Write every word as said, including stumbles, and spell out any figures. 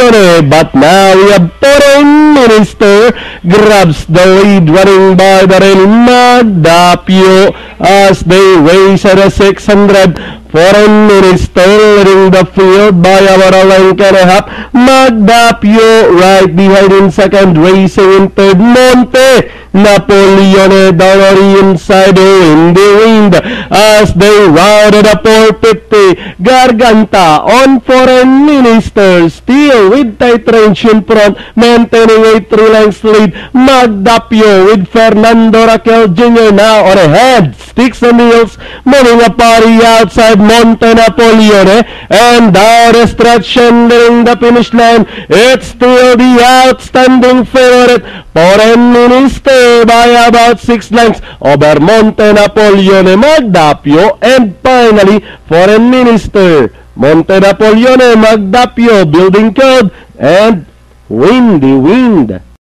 Napoleone, but now we have Foreign Minister grabs the lead, running by the rail Magdapio as they race at a six hundred. Foreign Minister leading the field by about a length and a half. Magdapio right behind in second, racing in third. Monte Napoleone down on the inside, in the wind as they rounded up four fifty. Garganta on Foreign Minister, still with tight range in front, maintaining a three lengths lead. Magdapio with Fernando Raquel Junior now on ahead. Sticks and heels, moving a party outside. Monte Napoleone, and down the stretch entering the finish line. It's still the outstanding favorite, Foreign Minister, by about six lengths over Monte Napoleone, Magdapio, and finally Foreign Minister. Monte Napoleone, Magdapio, Building Code, and Windy Wind.